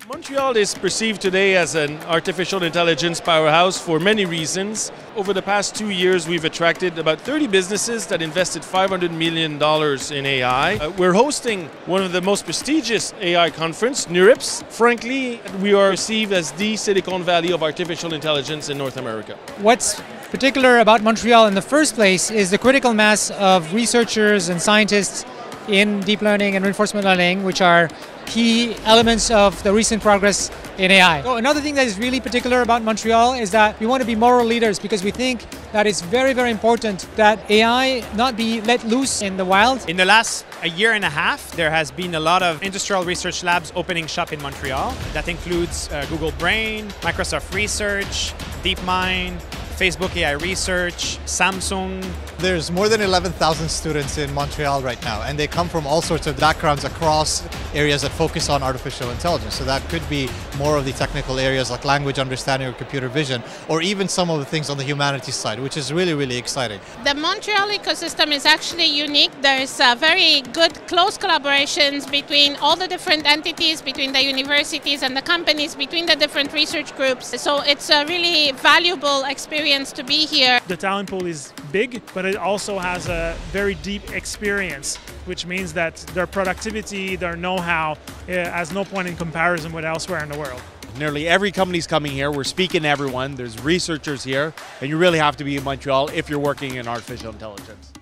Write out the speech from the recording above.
Montreal is perceived today as an artificial intelligence powerhouse for many reasons. Over the past 2 years, we've attracted about 30 businesses that invested $500 million in AI. We're hosting one of the most prestigious AI conference, NeurIPS. Frankly, we are perceived as the Silicon Valley of artificial intelligence in North America. What's particular about Montreal in the first place is the critical mass of researchers and scientists in deep learning and reinforcement learning, which are key elements of the recent progress in AI. So another thing that is really particular about Montreal is that we want to be moral leaders because we think that it's very, very important that AI not be let loose in the wild. In the last a year and a half, there has been a lot of industrial research labs opening shop in Montreal. That includes Google Brain, Microsoft Research, DeepMind, Facebook AI Research, Samsung. There's more than 11,000 students in Montreal right now, and they come from all sorts of backgrounds across areas that focus on artificial intelligence. So that could be more of the technical areas like language understanding or computer vision, or even some of the things on the humanities side, which is really, really exciting. The Montreal ecosystem is actually unique. There's very good close collaborations between all the different entities, between the universities and the companies, between the different research groups. So it's a really valuable experience to be here. The talent pool is big, but it also has a very deep experience, which means that their productivity, their know-how has no point in comparison with elsewhere in the world. Nearly every company's coming here. We're speaking to everyone. There's researchers here, and you really have to be in Montreal if you're working in artificial intelligence.